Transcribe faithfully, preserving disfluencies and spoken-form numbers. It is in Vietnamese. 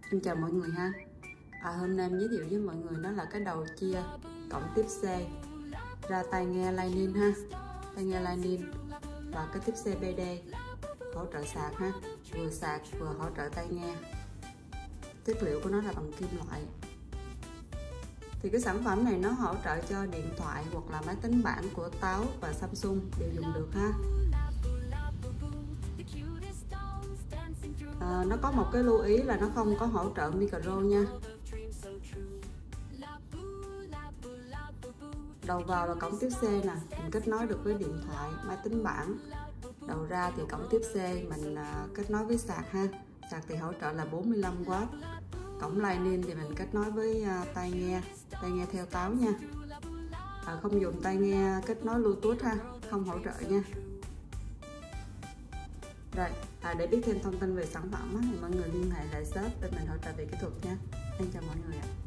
Em chào mọi người ha. À, hôm nay em giới thiệu với mọi người đó là cái đầu chia cổng tiếp C ra tai nghe Lightning ha, tai nghe Lightning và cái tiếp C bê đê hỗ trợ sạc ha, vừa sạc vừa hỗ trợ tai nghe. Chất liệu của nó là bằng kim loại. Thì cái sản phẩm này nó hỗ trợ cho điện thoại hoặc là máy tính bảng của Táo và Samsung đều dùng được ha. À, nó có một cái lưu ý là nó không có hỗ trợ micro nha. Đầu vào là cổng tiếp C nè, mình kết nối được với điện thoại, máy tính bảng. Đầu ra thì cổng tiếp C mình à, kết nối với sạc ha. Sạc thì hỗ trợ là bốn mươi lăm oát. Cổng Lightning thì mình kết nối với à, tai nghe, tai nghe theo Táo nha. À, không dùng tai nghe kết nối Bluetooth ha, không hỗ trợ nha. Rồi, à, để biết thêm thông tin về sản phẩm á, thì mọi người liên hệ lại shop để mình hỗ trợ về kỹ thuật nha. Em chào mọi người ạ.